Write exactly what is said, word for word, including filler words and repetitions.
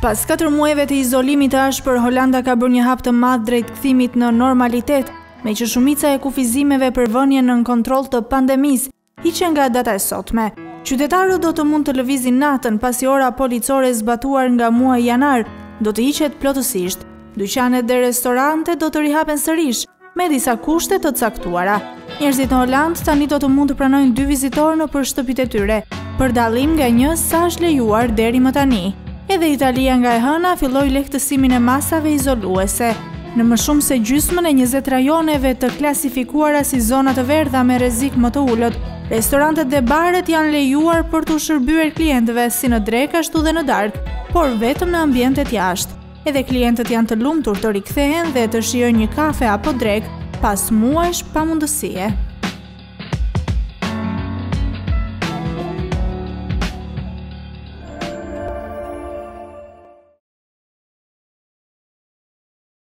Pas katër muajve të izolimit të ashpër, Holanda ka bërë një hap të madh drejt kthimit në normalitet, me që shumica e kufizimeve për vënien nën kontroll të pandemisë hiqen nga data e sotme. Qytetarët do të mund të lëvizin natën pasi ora policore zbatuar nga muaji janar do të hiqet plotësisht. Dyqanet dhe restorante do të rihapen sërish me disa kushte të caktuara. Njerëzit në Holand tani do të mund të pranojnë dy vizitorë nëpër shtëpitë e tyre, për dallim nga një sa është lejuar deri më tani. Edhe Italia nga e hëna filloi lehtësimin e masave izoluese. Në më shumë se gjysmën e njëzet rajoneve të klasifikuara si zona të verdha me rrezik më të ulët, restorantet dhe baret janë lejuar për të shërbyer klientëve si në drekë ashtu dhe në darkë, por vetëm në ambientet jashtë. Edhe klientët janë të lumtur të rikthehen dhe të shijojnë një kafe apo drekë pas muajsh pamundësie.